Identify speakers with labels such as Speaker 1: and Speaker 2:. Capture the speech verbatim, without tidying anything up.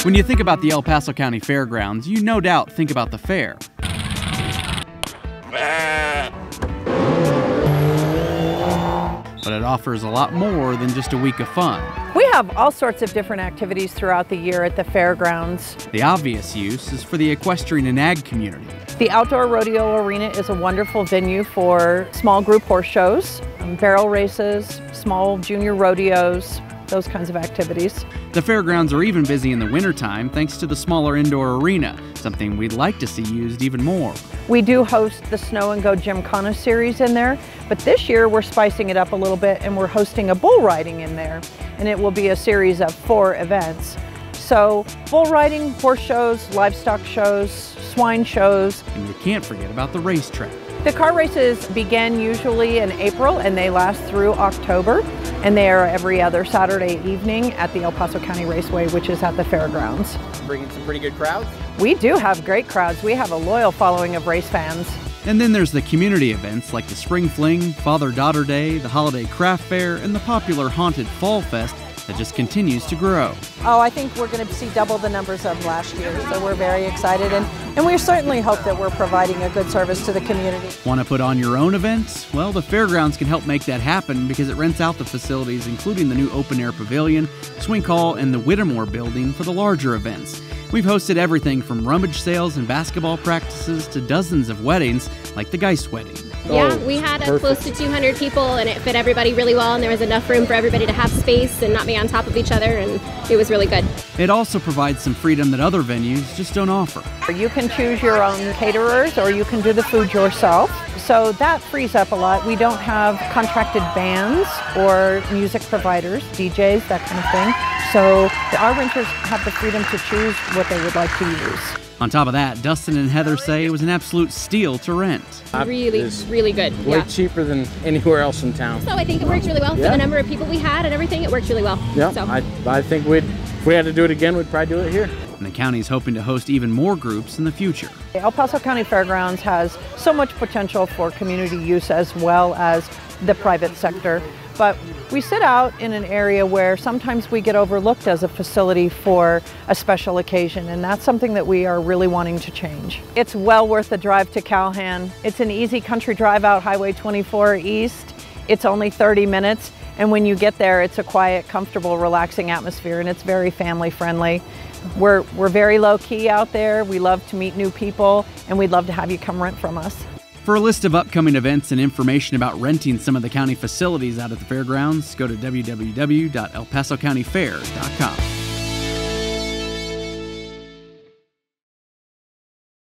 Speaker 1: When you think about the El Paso County Fairgrounds, you no doubt think about the fair. But it offers a lot more than just a week of fun.
Speaker 2: We have all sorts of different activities throughout the year at the fairgrounds.
Speaker 1: The obvious use is for the equestrian and ag community.
Speaker 2: The outdoor rodeo arena is a wonderful venue for small group horse shows, um, barrel races, small junior rodeos, those kinds of activities.
Speaker 1: The fairgrounds are even busy in the wintertime thanks to the smaller indoor arena, something we'd like to see used even more.
Speaker 2: We do host the Snow and Go Gymkhana series in there, but this year we're spicing it up a little bit and we're hosting a bull riding in there, and it will be a series of four events. So bull riding, horse shows, livestock shows, swine shows.
Speaker 1: And you can't forget about the racetrack.
Speaker 2: The car races begin usually in April and they last through October, and they are every other Saturday evening at the El Paso County Raceway, which is at the fairgrounds.
Speaker 3: Bringing some pretty good crowds?
Speaker 2: We do have great crowds. We have a loyal following of race fans.
Speaker 1: And then there's the community events like the Spring Fling, Father-Daughter Day, the Holiday Craft Fair, and the popular Haunted Fall Fest that just continues to grow.
Speaker 2: Oh, I think we're going to see double the numbers of last year, so we're very excited, and, and we certainly hope that we're providing a good service to the community.
Speaker 1: Want to put on your own events? Well, the fairgrounds can help make that happen because it rents out the facilities, including the new open-air pavilion, swing hall, and the Whittemore building for the larger events. We've hosted everything from rummage sales and basketball practices to dozens of weddings, like the Geist wedding.
Speaker 4: Yeah, we had a close to two hundred people, and it fit everybody really well, and there was enough room for everybody to have space and not be on top of each other, and it was really good.
Speaker 1: It also provides some freedom that other venues just don't offer.
Speaker 2: You can choose your own caterers, or you can do the food yourself, so that frees up a lot. We don't have contracted bands or music providers, D Js, that kind of thing, so our renters have the freedom to choose what they would like to use.
Speaker 1: On top of that, Dustin and Heather say it was an absolute steal to rent.
Speaker 4: Really, really good.
Speaker 3: Way
Speaker 4: Yeah.
Speaker 3: cheaper than anywhere else in town.
Speaker 4: So I think it worked really well
Speaker 3: Yeah.
Speaker 4: for the number of people we had and everything. It worked really well.
Speaker 3: Yeah,
Speaker 4: So.
Speaker 3: I, I think we'd, if we had to do it again, we'd probably do it here.
Speaker 1: And the county's hoping to host even more groups in the future.
Speaker 2: The El Paso County Fairgrounds has so much potential for community use as well as the private sector. But we sit out in an area where sometimes we get overlooked as a facility for a special occasion, and that's something that we are really wanting to change. It's well worth the drive to Calhan. It's an easy country drive out Highway twenty-four East. It's only thirty minutes, and when you get there, it's a quiet, comfortable, relaxing atmosphere, and it's very family friendly. We're, we're very low key out there. We love to meet new people, and we'd love to have you come rent from us.
Speaker 1: For a list of upcoming events and information about renting some of the county facilities out at the fairgrounds, go to w w w dot el paso county fair dot com.